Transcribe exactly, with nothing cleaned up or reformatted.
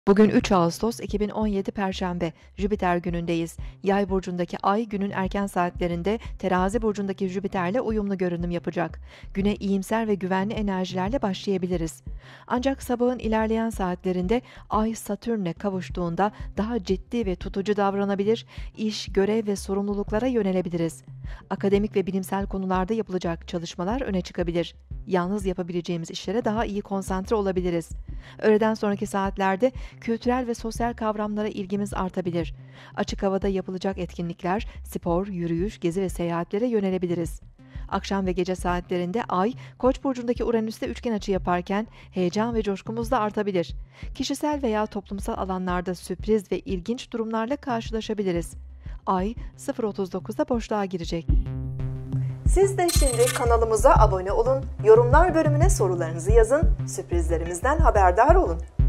Bugün üç Ağustos iki bin on yedi Perşembe, Jüpiter günündeyiz. Yay burcundaki Ay günün erken saatlerinde Terazi burcundaki Jüpiter'le uyumlu görünüm yapacak. Güne iyimser ve güvenli enerjilerle başlayabiliriz. Ancak sabahın ilerleyen saatlerinde Ay Satürn'le kavuştuğunda daha ciddi ve tutucu davranabilir, iş, görev ve sorumluluklara yönelebiliriz. Akademik ve bilimsel konularda yapılacak çalışmalar öne çıkabilir. Yalnız yapabileceğimiz işlere daha iyi konsantre olabiliriz. Öğleden sonraki saatlerde kültürel ve sosyal kavramlara ilgimiz artabilir. Açık havada yapılacak etkinlikler, spor, yürüyüş, gezi ve seyahatlere yönelebiliriz. Akşam ve gece saatlerinde Ay, Koç burcundaki Uranüs'te üçgen açı yaparken heyecan ve coşkumuz da artabilir. Kişisel veya toplumsal alanlarda sürpriz ve ilginç durumlarla karşılaşabiliriz. Ay sıfır otuz dokuzda boşluğa girecek. Siz de şimdi kanalımıza abone olun, yorumlar bölümüne sorularınızı yazın, sürprizlerimizden haberdar olun.